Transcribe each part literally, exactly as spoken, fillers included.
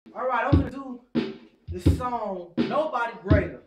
All right, I'm gonna do this song, Nobody Greater.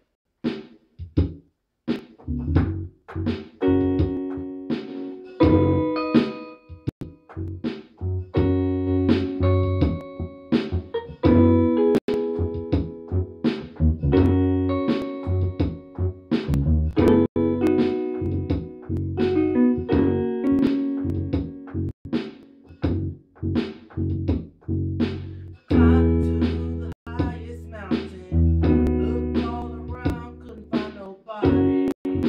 Climbing to the highest mountain, looked all around, couldn't find nobody.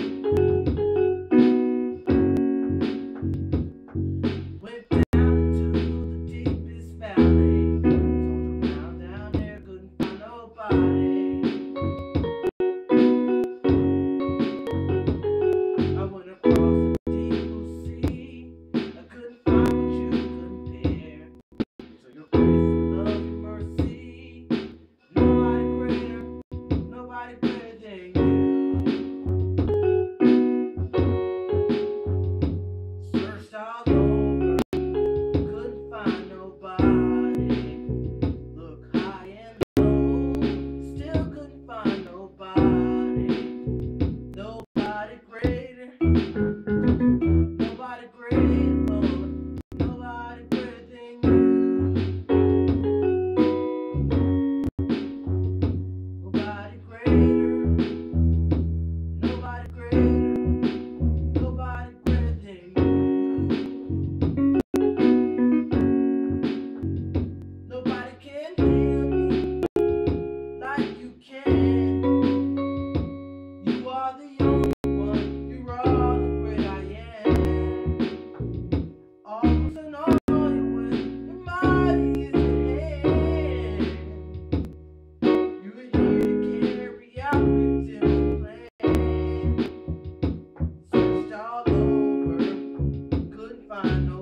Went down into the deepest valley, turned around down there, couldn't find nobody. I went across the deep blue sea, I couldn't find what you compare. So your grace, love, and mercy, nobody greater, nobody greater than you. Searched all over, couldn't find nobody. Look high and low, still couldn't find nobody. Nobody greater, nobody greater, Lord, nobody greater than you. Nobody greater, nobody greater, nobody greater than you. Nobody can heal me like you can. You are the only one, you are the great I am. Almost an all your way, your mighty is your hand. You were here to carry out redemption plan. Searched all over, couldn't find no